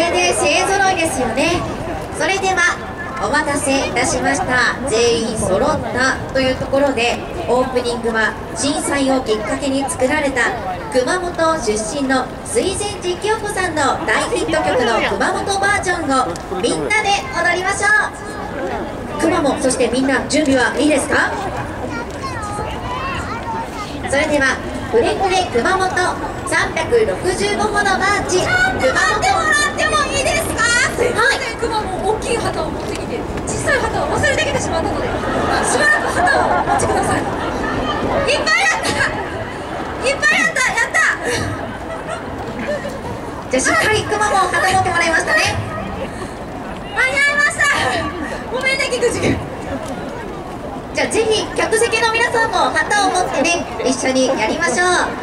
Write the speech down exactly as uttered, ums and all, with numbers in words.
れで勢ぞろいですよね。それではお待たせいたしました。全員揃ったというところで、オープニングは震災をきっかけに作られた熊本出身の水前寺清子さんの大ヒット曲の熊本バージョンをみんなで踊りましょう。熊も、そしてみんな準備はいいですか？それではフレフレ熊本さんびゃくろくじゅうごほどマーチ、熊本ってもらってもいいですか？すいません、熊も大きい旗を持ってきて小さい旗を忘れてきてしまったので、しばらく旗をお待ちください。いっぱいやった、いっぱいやった、やったじゃあしっかり熊も旗持ってもらいましたね。 間に合いました。ごめんね、菊池。 じゃあぜひ客席の皆さんも旗を持ってね、一緒にやりましょう。